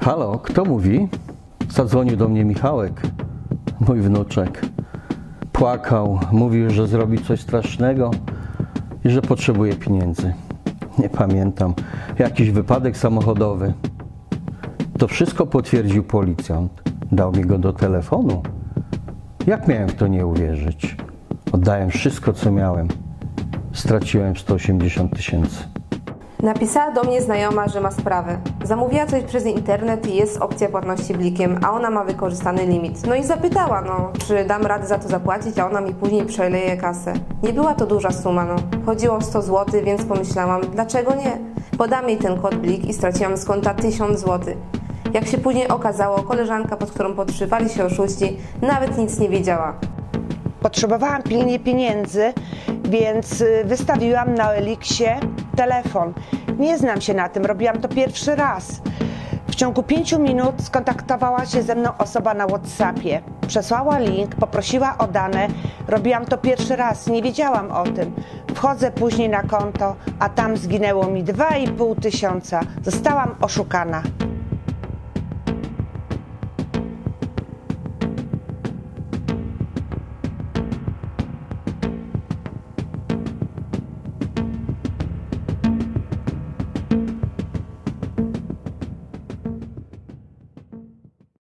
Halo, kto mówi? Zadzwonił do mnie Michałek, mój wnuczek. Płakał, mówił, że zrobi coś strasznego i że potrzebuje pieniędzy. Nie pamiętam, jakiś wypadek samochodowy. To wszystko potwierdził policjant. Dał mi go do telefonu. Jak miałem w to nie uwierzyć? Oddałem wszystko, co miałem. Straciłem 180 000. Napisała do mnie znajoma, że ma sprawę. Zamówiła coś przez internet i jest opcja płatności blikiem, a ona ma wykorzystany limit. No i zapytała, czy dam radę za to zapłacić, a ona mi później przeleje kasę. Nie była to duża suma, Chodziło o 100 zł, więc pomyślałam, dlaczego nie? Podam jej ten kod blik i straciłam z konta 1000 zł. Jak się później okazało, koleżanka, pod którą podszywali się oszuści, nawet nic nie wiedziała. Potrzebowałam pilnie pieniędzy, więc wystawiłam na OLX telefon. Nie znam się na tym, robiłam to pierwszy raz. W ciągu 5 minut skontaktowała się ze mną osoba na WhatsAppie. Przesłała link, poprosiła o dane. Robiłam to pierwszy raz, nie wiedziałam o tym. Wchodzę później na konto, a tam zginęło mi 2500. Zostałam oszukana.